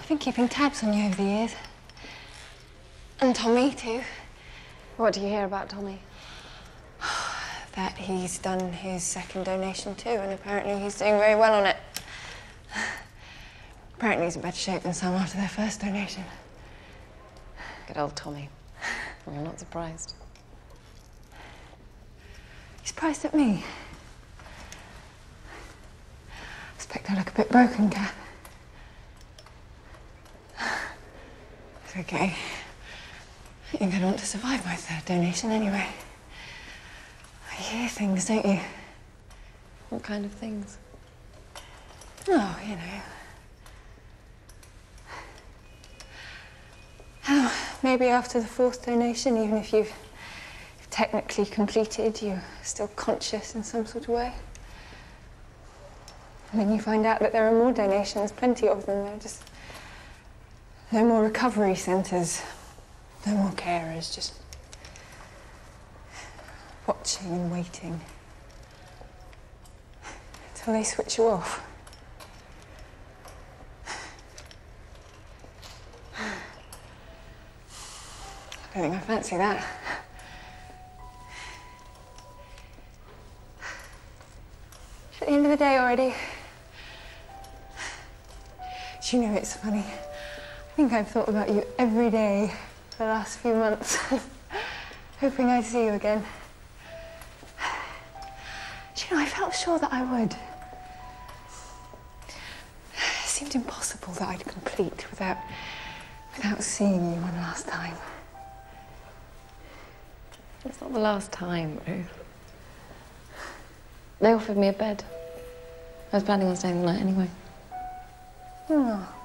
I've been keeping tabs on you over the years. And Tommy, too. What do you hear about Tommy? That he's done his second donation too, and apparently he's doing very well on it. Apparently he's in better shape than some after their first donation. Good old Tommy. I'm not surprised. He's surprised at me. I suspect I look a bit broken, Kat. It's okay. I think I'd want to survive my third donation anyway. You hear things, don't you? What kind of things? Oh, you know. How maybe after the fourth donation, even if you've technically completed, you're still conscious in some sort of way. And then you find out that there are more donations, plenty of them. There are just no more recovery centres, no more carers, just watching and waiting until they switch you off. I don't think I fancy that. It's at the end of the day already. Do you know, it's funny. I think I've thought about you every day for the last few months, hoping I'd see you again. Do you know, I felt sure that I would. It seemed impossible that I'd complete without seeing you one last time. It's not the last time, Ruth. They offered me a bed. I was planning on staying the night anyway. Oh.